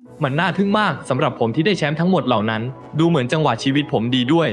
มันน่าทึ่งมากสำหรับผมที่ได้แชมป์ทั้งหมดเหล่านั้นดูเหมือนจังหวะชีวิตผมดีด้วย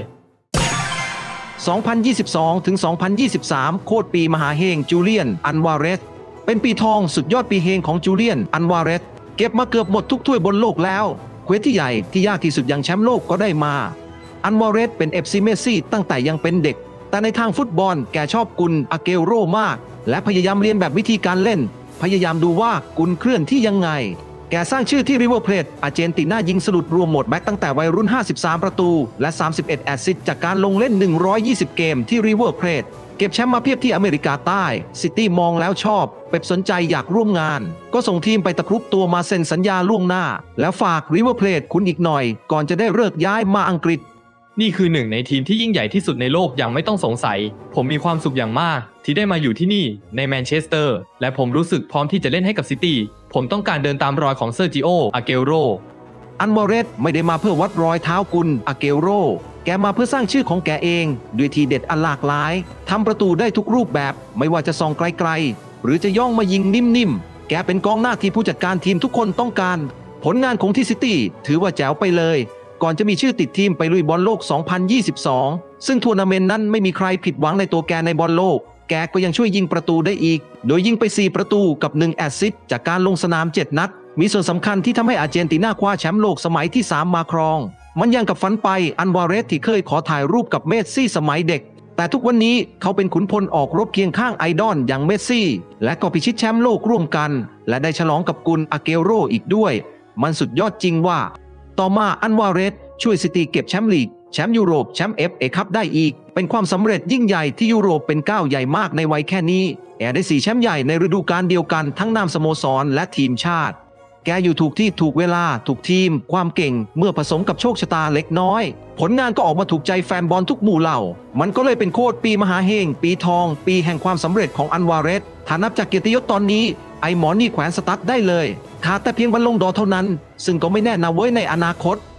2022 ถึง 2023 โคตรปีมหาเฮงจูเลียนอันวาเรสเป็นปีทองสุดยอดปีเฮงของจูเลียนอันวาเรสเก็บมาเกือบหมดทุกถ้วยบนโลกแล้วเควสที่ใหญ่ที่ยากที่สุดอย่างแชมป์โลกก็ได้มาอันวาเรสเป็น FC เมสซี่ตั้งแต่ยังเป็นเด็กแต่ในทางฟุตบอลแกชอบกุนอาเกโรมากและพยายามเรียนแบบวิธีการเล่นพยายามดูว่ากุนเคลื่อนที่ยังไงแกสร้างชื่อที่ริเวอร์เพลทอาร์เจนตินายิงสลุดรวมหมดแบ็กตั้งแต่วัยรุ่น53ประตูและ31แอสซิสต์จากการลงเล่น120เกมที่ริเวอร์เพลทเก็บแชมป์มาเพียบที่อเมริกาใต้ซิตี้มองแล้วชอบเป๊ปสนใจอยากร่วมงานก็ส่งทีมไปตะครุบตัวมาเซ็นสัญญาล่วงหน้าแล้วฝากริเวอร์เพลทคุณอีกหน่อยก่อนจะได้เลิกย้ายมาอังกฤษนี่คือหนึ่งในทีมที่ยิ่งใหญ่ที่สุดในโลกอย่างไม่ต้องสงสัยผมมีความสุขอย่างมากที่ได้มาอยู่ที่นี่ในแมนเชสเตอร์และผมรู้สึกพร้อมที่จะเล่นให้กับซิตี้ผมต้องการเดินตามรอยของเซอร์จิโออาเกโรอันวาเรสไม่ได้มาเพื่อวัดรอยเท้ากุนอาเกโรแกมาเพื่อสร้างชื่อของแกเองด้วยทีเด็ดอันหลากหลายทำประตูได้ทุกรูปแบบไม่ว่าจะส่องไกลๆหรือจะย่องมายิงนิ่มๆแกเป็นกองหน้าที่ผู้จัดการทีมทุกคนต้องการผลงานของที่ซิตี้ถือว่าแจ๋วไปเลยก่อนจะมีชื่อติดทีมไปลุยบอลโลก 2022 ซึ่งทัวร์นาเมนต์นั้นไม่มีใครผิดหวังในตัวแกในบอลโลกแกก็ยังช่วยยิงประตูได้อีกโดยยิงไป4ประตูกับ1แอสซิสต์จากการลงสนาม7นัดมีส่วนสำคัญที่ทำให้อาร์เจนตินาคว้าแชมป์โลกสมัยที่3มาครองมันยังกับฝันไปอันวาเรสที่เคยขอถ่ายรูปกับเมสซี่สมัยเด็กแต่ทุกวันนี้เขาเป็นขุนพลออกรบเคียงข้างไอดอลอย่างเมสซี่และก็พิชิตแชมป์โลกร่วมกันและได้ฉลองกับกุนอาเกโรอีกด้วยมันสุดยอดจริงว่าต่อมาอันวาเรสช่วยซิตี้เก็บแชมป์ลีกแชมป์ยุโรปแชมป์FAคัพได้อีกเป็นความสำเร็จยิ่งใหญ่ที่ยุโรปเป็นก้าวใหญ่มากในวัยแค่นี้แกได้4แชมป์ใหญ่ในฤดูกาลเดียวกันทั้งนามสโมสรและทีมชาติแกอยู่ถูกที่ถูกเวลาถูกทีมความเก่งเมื่อผสมกับโชคชะตาเล็กน้อยผลงานก็ออกมาถูกใจแฟนบอลทุกหมู่เหล่ามันก็เลยเป็นโคตรปีมหาเฮงปีทองปีแห่งความสำเร็จของอันวาเรสถ้านับจากเกียรติยศตอนนี้ไอหมอนี่แขวนสตั๊ดได้เลยขาดแต่เพียงบอลลงดอร์เท่านั้นซึ่งก็ไม่แน่นะเว้ยในอนาคต